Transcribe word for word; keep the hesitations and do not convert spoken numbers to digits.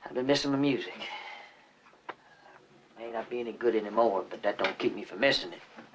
I've been missing my music. May not be any good anymore, but that don't keep me from missing it.